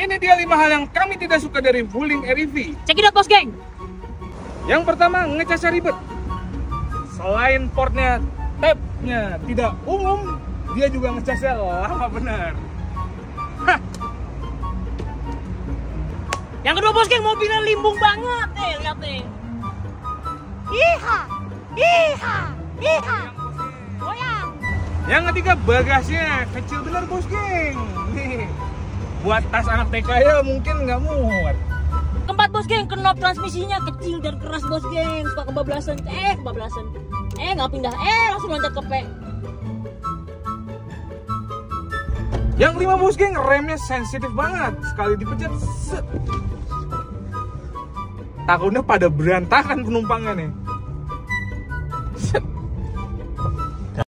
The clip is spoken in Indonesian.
Ini dia 5 hal yang kami tidak suka dari Wuling REV. Check it out, bos geng. Yang pertama, ngecasnya ribet. Selain portnya, tabnya tidak umum, dia juga ngecasnya lama bener. Hah. Yang kedua, bos geng, mobilnya limbung banget. Lihat nih. Iha, iha, iha. Goyang. Yang ketiga, bagasinya kecil bener, bos geng. Nih, buat tas anak TK ya mungkin nggak muat. Keempat, bos geng, knob transmisinya kecil dan keras, bos geng. Suka kebablasan. Kebablasan. Nggak pindah. Langsung loncat ke P. Yang kelima, bos geng, remnya sensitif banget. Sekali dipencet, set. Takutnya pada berantakan penumpangnya nih.